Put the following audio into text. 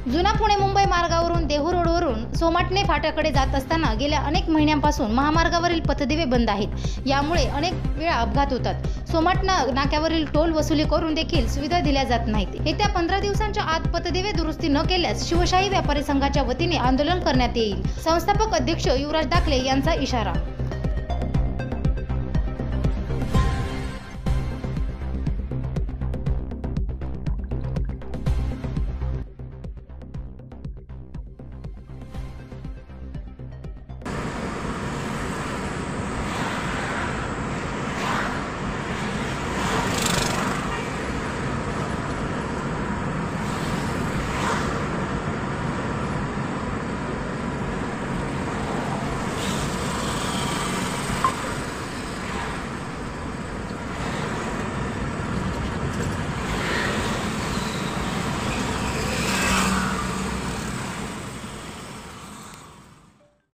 जुना पुणे मुंबई मार्गावरून देहू रोडवरून सोमाटणे फाट्याकडे जात असताना गेल्या अनेक महिन्यांपासून महामार्गावरील पथदिवे बंद आहेत। यामुळे अनेक वेळा अपघात होतात। सोमाटणा नाक्यावरील टोल वसुली करून देखील सुविधा दिल्या जात नाहीत। येत्या 15 दिवसांच्या आत पथदिवे दुरुस्ती न केल्यास शिवशाही व्यापारी संघाच्या वतीने आंदोलन करण्यात येईल। संस्थापक अध्यक्ष युवराज दाखले यांचा इशारा।